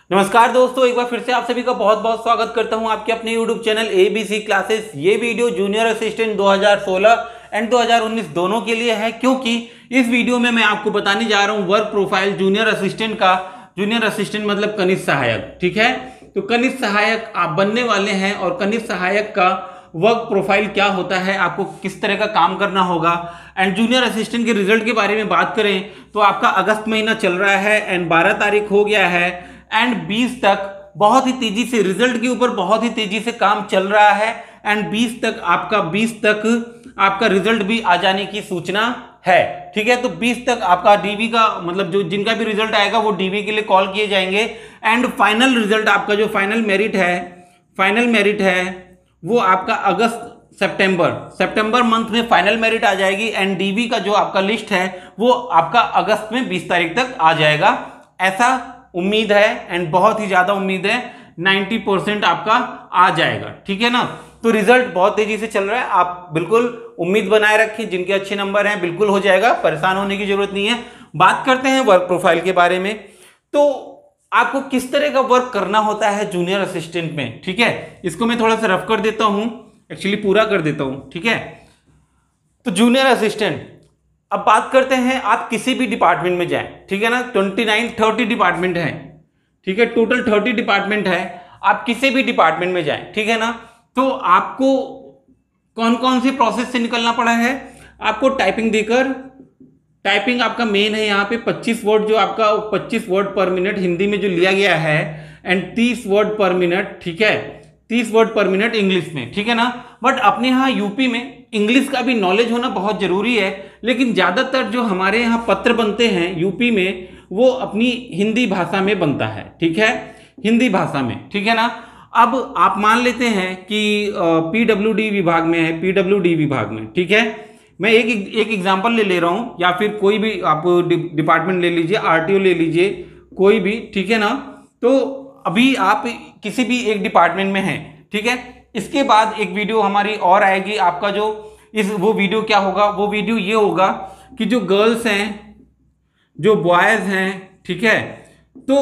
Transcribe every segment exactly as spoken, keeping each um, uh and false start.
नमस्कार दोस्तों, एक बार फिर से आप सभी का बहुत बहुत स्वागत करता हूं आपके अपने यूट्यूब चैनल एबीसी क्लासेस। ये वीडियो जूनियर असिस्टेंट दो हज़ार सोलह एंड दो हज़ार उन्नीस दोनों के लिए है, क्योंकि इस वीडियो में मैं आपको बताने जा रहा हूं वर्क प्रोफाइल जूनियर असिस्टेंट का। जूनियर असिस्टेंट मतलब कनिष्ठ सहायक, ठीक है। तो कनिष्ठ सहायक आप बनने वाले हैं और कनिष्ठ सहायक का वर्क प्रोफाइल क्या होता है, आपको किस तरह का काम करना होगा। एंड जूनियर असिस्टेंट के रिजल्ट के बारे में बात करें तो आपका अगस्त महीना चल रहा है एंड बारह तारीख हो गया है एंड बीस तक बहुत ही तेजी से रिजल्ट के ऊपर बहुत ही तेजी से काम चल रहा है एंड बीस तक आपका बीस तक आपका रिजल्ट भी आ जाने की सूचना है, ठीक है। तो बीस तक आपका डीवी का मतलब जो जिनका भी रिजल्ट आएगा वो डीवी के लिए कॉल किए जाएंगे एंड फाइनल रिजल्ट आपका जो फाइनल मेरिट है फाइनल मेरिट है वो आपका अगस्त सितंबर सितंबर मंथ में फाइनल मेरिट आ जाएगी एंड डीवी का जो आपका लिस्ट है वो आपका अगस्त में बीस तारीख तक आ जाएगा, ऐसा उम्मीद है एंड बहुत ही ज्यादा उम्मीद है। नब्बे परसेंट आपका आ जाएगा, ठीक है ना। तो रिजल्ट बहुत तेजी से चल रहा है, आप बिल्कुल उम्मीद बनाए रखें। जिनके अच्छे नंबर हैं बिल्कुल हो जाएगा, परेशान होने की जरूरत नहीं है। बात करते हैं वर्क प्रोफाइल के बारे में। तो आपको किस तरह का वर्क करना होता है जूनियर असिस्टेंट में, ठीक है। इसको मैं थोड़ा सा रफ कर देता हूं, एक्चुअली पूरा कर देता हूं, ठीक है। तो जूनियर असिस्टेंट, अब बात करते हैं आप किसी भी डिपार्टमेंट में जाएं, ठीक है ना। उनतीस तीस डिपार्टमेंट है, ठीक है, टोटल तीस डिपार्टमेंट है। आप किसी भी डिपार्टमेंट में जाएं, ठीक है ना। तो आपको कौन कौन से प्रोसेस से निकलना पड़ा है, आपको टाइपिंग देकर, टाइपिंग आपका मेन है यहाँ पे पच्चीस वर्ड, जो आपका पच्चीस वर्ड पर मिनट हिंदी में जो लिया गया है एंड तीस वर्ड पर मिनट, ठीक है, तीस वर्ड पर मिनट इंग्लिश में, ठीक है ना। बट अपने यहाँ यूपी में इंग्लिश का भी नॉलेज होना बहुत जरूरी है, लेकिन ज्यादातर जो हमारे यहाँ पत्र बनते हैं यूपी में वो अपनी हिंदी भाषा में बनता है, ठीक है, हिंदी भाषा में, ठीक है ना। अब आप मान लेते हैं कि पीडब्ल्यूडी विभाग में है, पीडब्ल्यूडी विभाग में, ठीक है। मैं एक एक एग्जांपल ले ले रहा हूं, या फिर कोई भी आप डिपार्टमेंट ले लीजिए, आरटीओ ले लीजिए, कोई भी, ठीक है ना। तो अभी आप किसी भी एक डिपार्टमेंट में हैं, ठीक है। इसके बाद एक वीडियो हमारी और आएगी, आपका जो इस वो वीडियो क्या होगा, वो वीडियो ये होगा कि जो गर्ल्स हैं, जो बॉयज हैं, ठीक है। तो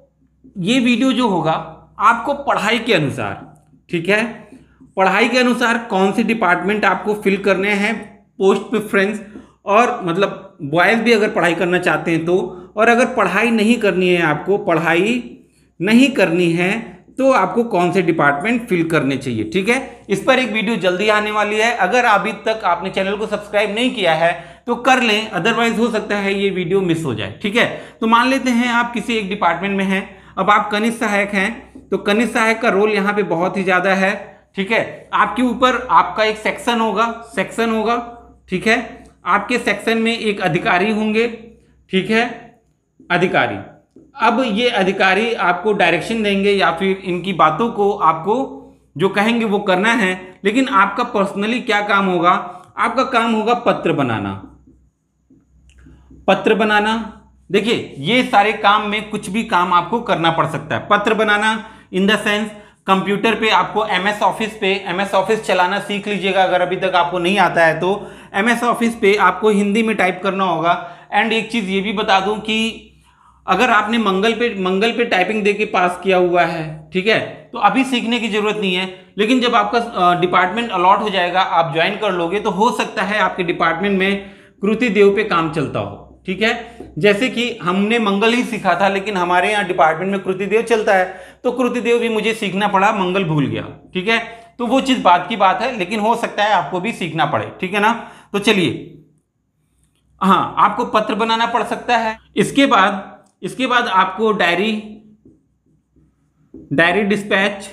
ये वीडियो जो होगा आपको पढ़ाई के अनुसार, ठीक है, पढ़ाई के अनुसार कौन से डिपार्टमेंट आपको फिल करने हैं, पोस्ट प्रेफरेंस, और मतलब बॉयज भी अगर पढ़ाई करना चाहते हैं तो, और अगर पढ़ाई नहीं करनी है, आपको पढ़ाई नहीं करनी है तो आपको कौन से डिपार्टमेंट फिल करने चाहिए, ठीक है। इस पर एक वीडियो जल्दी आने वाली है। अगर अभी तक आपने चैनल को सब्सक्राइब नहीं किया है तो कर लें, अदरवाइज हो सकता है ये वीडियो मिस हो जाए, ठीक है। तो मान लेते हैं आप किसी एक डिपार्टमेंट में हैं, अब आप कनिष्ठ सहायक हैं, तो कनिष्ठ सहायक का रोल यहाँ पे बहुत ही ज्यादा है, ठीक है। आपके ऊपर आपका एक सेक्शन होगा, सेक्शन होगा, ठीक है। आपके सेक्शन में एक अधिकारी होंगे, ठीक है, अधिकारी। अब ये अधिकारी आपको डायरेक्शन देंगे या फिर इनकी बातों को आपको जो कहेंगे वो करना है, लेकिन आपका पर्सनली क्या काम होगा, आपका काम होगा पत्र बनाना, पत्र बनाना। देखिए ये सारे काम में कुछ भी काम आपको करना पड़ सकता है। पत्र बनाना इन द सेंस कंप्यूटर पे आपको एमएस ऑफिस पे, एमएस ऑफिस चलाना सीख लीजिएगा अगर अभी तक आपको नहीं आता है तो। एमएस ऑफिस पे आपको हिंदी में टाइप करना होगा। एंड एक चीज ये भी बता दूं कि अगर आपने मंगल पे मंगल पे टाइपिंग देके पास किया हुआ है, ठीक है, तो अभी सीखने की जरूरत नहीं है। लेकिन जब आपका डिपार्टमेंट अलॉट हो जाएगा, आप ज्वाइन कर लोगे, तो हो सकता है आपके डिपार्टमेंट में कृति देव पे काम चलता हो, ठीक है। जैसे कि हमने मंगल ही सीखा था, लेकिन हमारे यहाँ डिपार्टमेंट में कृति देव चलता है, तो कृति देव भी मुझे सीखना पड़ा, मंगल भूल गया, ठीक है। तो वो चीज बात की बात है, लेकिन हो सकता है आपको भी सीखना पड़े, ठीक है ना। तो चलिए, हाँ, आपको पत्र बनाना पड़ सकता है। इसके बाद इसके बाद आपको डायरी डायरी डिस्पैच।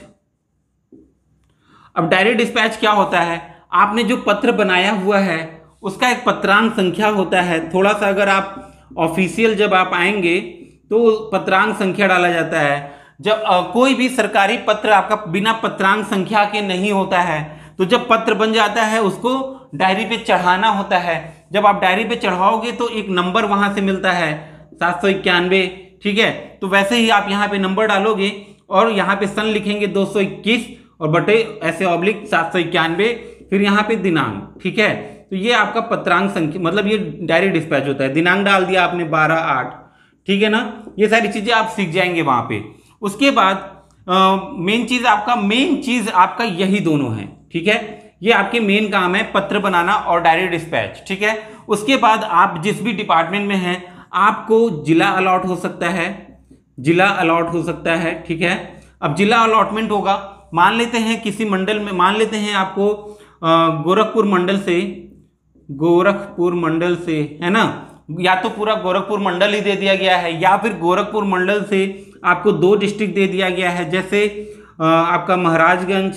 अब डायरी डिस्पैच क्या होता है, आपने जो पत्र बनाया हुआ है उसका एक पत्रांक संख्या होता है। थोड़ा सा अगर आप ऑफिशियल जब आप आएंगे तो पत्रांक संख्या डाला जाता है। जब आ, कोई भी सरकारी पत्र आपका बिना पत्रांक संख्या के नहीं होता है, तो जब पत्र बन जाता है उसको डायरी पे चढ़ाना होता है। जब आप डायरी पे चढ़ाओगे तो एक नंबर वहां से मिलता है, सात सौ इक्यानवे, ठीक है। तो वैसे ही आप यहाँ पे नंबर डालोगे और यहाँ पे सन लिखेंगे दो सौ इक्कीस और बटे ऐसे ऑब्लिक सात सौ इक्यानवे, फिर यहाँ पे दिनांक, ठीक है। तो ये आपका पत्रांक संख्या, मतलब ये डायरी डिस्पैच होता है। दिनांक डाल दिया आपने बारह आठ, ठीक है ना। ये सारी चीजें आप सीख जाएंगे वहां पे। उसके बाद मेन चीज आपका मेन चीज आपका यही दोनों है, ठीक है। ये आपके मेन काम है, पत्र बनाना और डायरी डिस्पैच, ठीक है। उसके बाद आप जिस भी डिपार्टमेंट में हैं आपको जिला अलॉट हो सकता है, जिला अलॉट हो सकता है, ठीक है। अब जिला अलॉटमेंट होगा, मान लेते हैं किसी मंडल में, मान लेते हैं आपको गोरखपुर मंडल से, गोरखपुर मंडल से, है ना, या तो पूरा गोरखपुर मंडल ही दे दिया गया है या फिर गोरखपुर मंडल से आपको दो डिस्ट्रिक्ट दे दिया गया है, जैसे आपका महाराजगंज,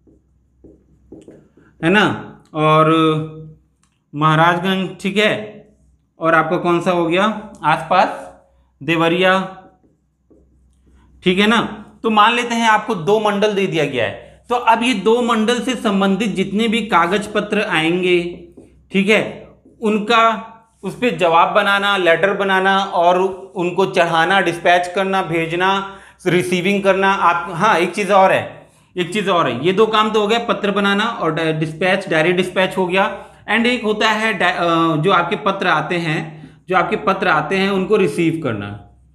है ना, और महाराजगंज, ठीक है, और आपका कौन सा हो गया आसपास, देवरिया, ठीक है ना। तो मान लेते हैं आपको दो मंडल दे दिया गया है, तो अब ये दो मंडल से संबंधित जितने भी कागज पत्र आएंगे, ठीक है, उनका उस पर जवाब बनाना, लेटर बनाना और उनको चढ़ाना, डिस्पैच करना, भेजना, रिसीविंग करना। आप हाँ एक चीज़ और है, एक चीज़ और है, ये दो काम तो हो गया, पत्र बनाना और डिस्पैच, डायरी डिस्पैच हो गया। एंड एक होता है जो आपके पत्र आते हैं, जो आपके पत्र आते हैं उनको रिसीव करना,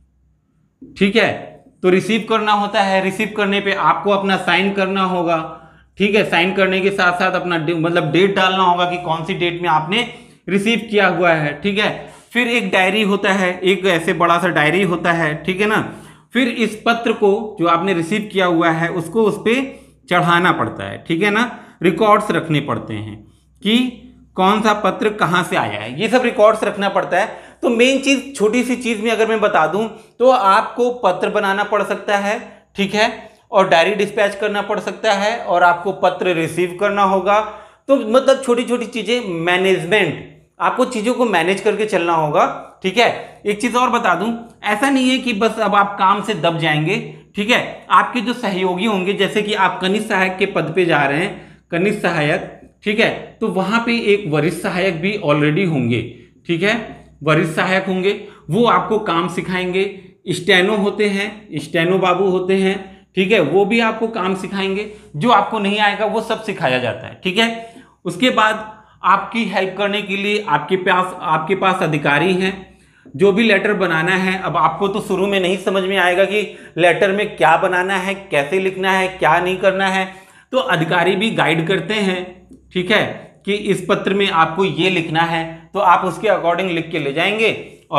ठीक है। तो रिसीव करना होता है, रिसीव करने पे आपको अपना साइन करना होगा, ठीक है। साइन करने के साथ साथ अपना मतलब डेट डालना होगा कि कौन सी डेट में आपने रिसीव किया हुआ है, ठीक है। फिर एक डायरी होता है, एक ऐसे बड़ा सा डायरी होता है, ठीक है ना। फिर इस पत्र को जो आपने रिसीव किया हुआ है उसको उस पर चढ़ाना पड़ता है, ठीक है ना। रिकॉर्ड्स रखने पड़ते हैं कि कौन सा पत्र कहाँ से आया है, ये सब रिकॉर्ड्स रखना पड़ता है। तो मेन चीज, छोटी सी चीज में अगर मैं बता दूं तो आपको पत्र बनाना पड़ सकता है, ठीक है, और डायरी डिस्पैच करना पड़ सकता है, और आपको पत्र रिसीव करना होगा। तो मतलब छोटी छोटी चीजें, मैनेजमेंट, आपको चीजों को मैनेज करके चलना होगा, ठीक है। एक चीज और बता दूं, ऐसा नहीं है कि बस अब आप काम से दब जाएंगे, ठीक है। आपके जो सहयोगी होंगे, जैसे कि आप कनिष्ठ सहायक के पद पे जा रहे हैं, कनिष्ठ सहायक, ठीक है, तो वहां पे एक वरिष्ठ सहायक भी ऑलरेडी होंगे, ठीक है, वरिष्ठ सहायक होंगे, वो आपको काम सिखाएंगे। स्टेनो होते हैं, स्टेनो बाबू होते हैं, ठीक है, वो भी आपको काम सिखाएंगे, जो आपको नहीं आएगा वो सब सिखाया जाता है, ठीक है। उसके बाद आपकी हेल्प करने के लिए आपके पास आपके पास अधिकारी हैं, जो भी लेटर बनाना है। अब आपको तो शुरू में नहीं समझ में आएगा कि लेटर में क्या बनाना है, कैसे लिखना है, क्या नहीं करना है, तो अधिकारी भी गाइड करते हैं, ठीक है, कि इस पत्र में आपको ये लिखना है, तो आप उसके अकॉर्डिंग लिख के ले जाएंगे,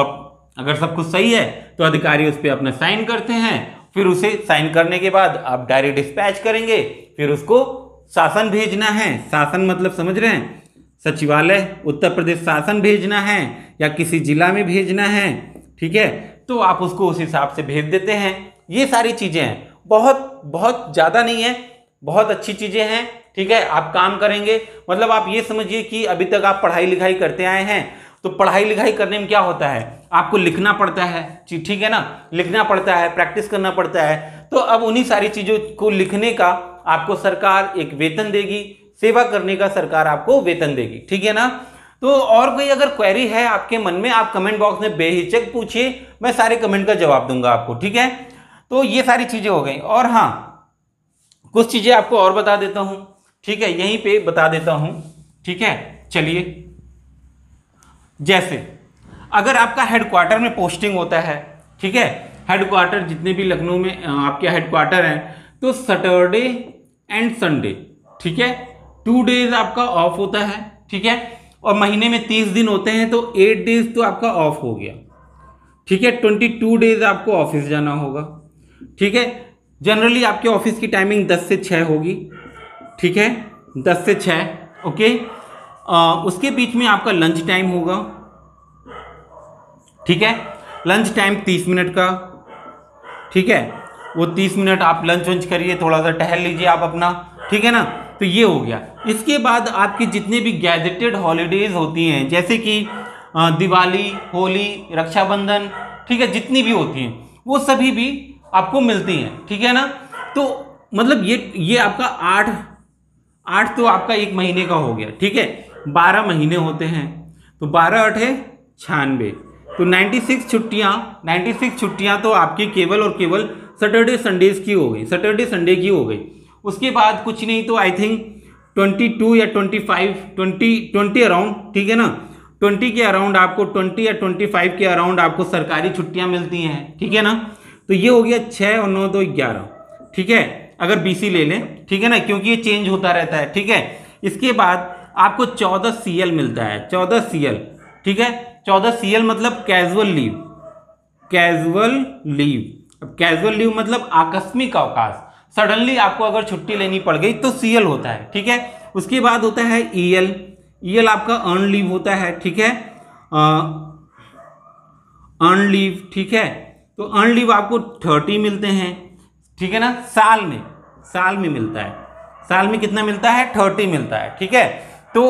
और अगर सब कुछ सही है तो अधिकारी उस पर अपना साइन करते हैं। फिर उसे साइन करने के बाद आप डायरी डिस्पैच करेंगे, फिर उसको शासन भेजना है, शासन मतलब समझ रहे हैं, सचिवालय, उत्तर प्रदेश शासन भेजना है या किसी जिला में भेजना है, ठीक है, तो आप उसको उस हिसाब से भेज देते हैं। ये सारी चीजें हैं, बहुत बहुत ज्यादा नहीं है, बहुत अच्छी चीजें हैं, ठीक है। आप काम करेंगे, मतलब आप ये समझिए कि अभी तक आप पढ़ाई लिखाई करते आए हैं, तो पढ़ाई लिखाई करने में क्या होता है, आपको लिखना पड़ता है, ठीक है ना, लिखना पड़ता है, प्रैक्टिस करना पड़ता है। तो अब उन्हीं सारी चीजों को लिखने का आपको सरकार एक वेतन देगी, सेवा करने का सरकार आपको वेतन देगी, ठीक है ना। तो और कोई अगर क्वेरी है आपके मन में, आप कमेंट बॉक्स में बेहिचक पूछिए, मैं सारे कमेंट का जवाब दूंगा आपको, ठीक है। तो ये सारी चीजें हो गई, और हाँ कुछ चीजें आपको और बता देता हूं, ठीक है, यहीं पे बता देता हूं, ठीक है। चलिए, जैसे अगर आपका हेडक्वार्टर में पोस्टिंग होता है, ठीक है, हेडक्वार्टर जितने भी लखनऊ में आपके हेडक्वार्टर हैं, तो सैटरडे एंड संडे, ठीक है, टू डेज आपका ऑफ होता है, ठीक है, और महीने में तीस दिन होते हैं, तो एट डेज तो आपका ऑफ हो गया, ठीक है। ट्वेंटी टू डेज आपको ऑफिस जाना होगा, ठीक है। जनरली आपके ऑफिस की टाइमिंग दस से छः होगी, ठीक है, दस से छः, ओके। आ, उसके बीच में आपका लंच टाइम होगा, ठीक है, लंच टाइम तीस मिनट का, ठीक है, वो तीस मिनट आप लंच वंच करिए, थोड़ा सा टहल लीजिए आप अपना, ठीक है ना। तो ये हो गया। इसके बाद आपकी जितने भी गैजेटेड हॉलीडेज होती हैं, जैसे कि दिवाली, होली, रक्षाबंधन, ठीक है, जितनी भी होती हैं वो सभी भी आपको मिलती हैं, ठीक है ना। तो मतलब ये ये आपका आठ आठ तो आपका एक महीने का हो गया, ठीक है, बारह महीने होते हैं, तो बारह आठ है छियानवे, तो नाइन्टी सिक्स छुट्टियाँ नाइन्टी सिक्स छुट्टियाँ तो आपकी केवल और केवल सैटरडे संडेज की हो गई, सैटरडे संडे की हो गई। उसके बाद कुछ नहीं तो आई थिंक ट्वेंटी टू या twenty five twenty twenty around, ठीक है ना, ट्वेंटी के अराउंड आपको ट्वेंटी या ट्वेंटी फाइव के अराउंड आपको सरकारी छुट्टियां मिलती हैं, ठीक है ना। तो ये हो गया छः और नौ दो ग्यारह, ठीक है, अगर बीसी ले लें, ठीक है ना, क्योंकि ये चेंज होता रहता है, ठीक है। इसके बाद आपको चौदह सी एल मिलता है, चौदह सी एल, ठीक है। चौदह सी एल मतलब कैजुअल लीव, कैजुअल लीव। अब कैजुअल लीव मतलब आकस्मिक अवकाश, सडनली आपको अगर छुट्टी लेनी पड़ गई तो सी एल होता है, ठीक है। उसके बाद होता है ई एल, ई एल आपका अर्न लीव होता है, ठीक है, अर्न लीव, ठीक है। तो अर्न लीव आपको थर्टी मिलते हैं, ठीक है ना, साल में, साल में मिलता है, साल में कितना मिलता है, थर्टी मिलता है, ठीक है। तो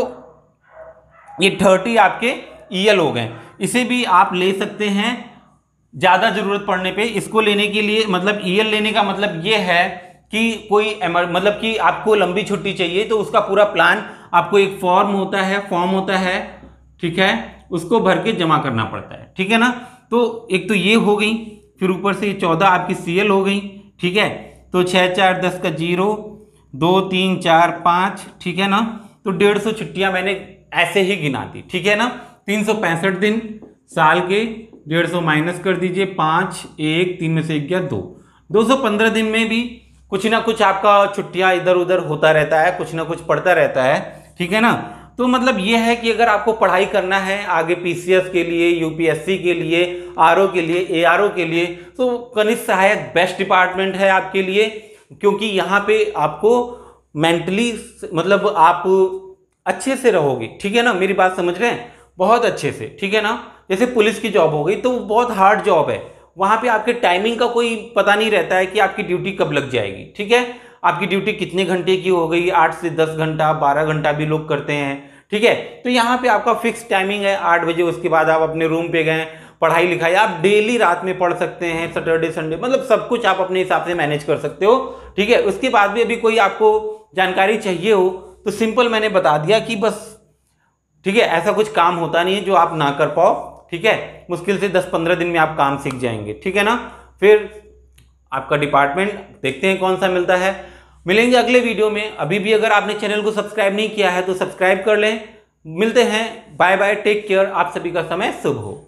ये थर्टी आपके ई एल हो गए। इसे भी आप ले सकते हैं ज्यादा जरूरत पड़ने पे। इसको लेने के लिए मतलब ई एल लेने का मतलब ये है कि कोई मतलब कि आपको लंबी छुट्टी चाहिए तो उसका पूरा प्लान, आपको एक फॉर्म होता है, फॉर्म होता है, ठीक है, उसको भर के जमा करना पड़ता है, ठीक है ना। तो एक तो ये हो गई, फिर ऊपर से चौदह आपकी सी एल हो गई, ठीक है। तो छः चार दस का जीरो, दो तीन चार पाँच, ठीक है ना। तो डेढ़ सौ छुट्टियां मैंने ऐसे ही गिना दी, ठीक है ना। तीन सौ पैंसठ दिन साल के, डेढ़ सौ माइनस कर दीजिए, पाँच, एक, तीन में से एक गया दो, दो सौ पंद्रह दिन में भी कुछ ना कुछ आपका छुट्टियां इधर उधर होता रहता है, कुछ ना कुछ पड़ता रहता है, ठीक है ना। तो मतलब ये है कि अगर आपको पढ़ाई करना है आगे पीसीएस के लिए, यूपीएससी के लिए, आरओ के लिए, एआरओ के लिए, तो कनिष्ठ सहायक बेस्ट डिपार्टमेंट है आपके लिए, क्योंकि यहाँ पे आपको मेंटली मतलब आप अच्छे से रहोगे, ठीक है ना, मेरी बात समझ रहे हैं, बहुत अच्छे से, ठीक है ना। जैसे पुलिस की जॉब हो गई तो बहुत हार्ड जॉब है, वहां पे आपके टाइमिंग का कोई पता नहीं रहता है कि आपकी ड्यूटी कब लग जाएगी, ठीक है। आपकी ड्यूटी कितने घंटे की हो गई, आठ से दस घंटा, बारह घंटा भी लोग करते हैं, ठीक है। तो यहाँ पे आपका फिक्स टाइमिंग है आठ बजे, उसके बाद आप अपने रूम पे गए, पढ़ाई लिखाई आप डेली रात में पढ़ सकते हैं, सैटरडे संडे, मतलब सब कुछ आप अपने हिसाब से मैनेज कर सकते हो, ठीक है। उसके बाद भी अभी कोई आपको जानकारी चाहिए हो तो सिंपल मैंने बता दिया कि बस, ठीक है, ऐसा कुछ काम होता नहीं है जो आप ना कर पाओ, ठीक है। मुश्किल से दस पंद्रह दिन में आप काम सीख जाएंगे, ठीक है ना। फिर आपका डिपार्टमेंट देखते हैं कौन सा मिलता है। मिलेंगे अगले वीडियो में। अभी भी अगर आपने चैनल को सब्सक्राइब नहीं किया है तो सब्सक्राइब कर लें। मिलते हैं, बाय बाय, टेक केयर, आप सभी का समय शुभ हो।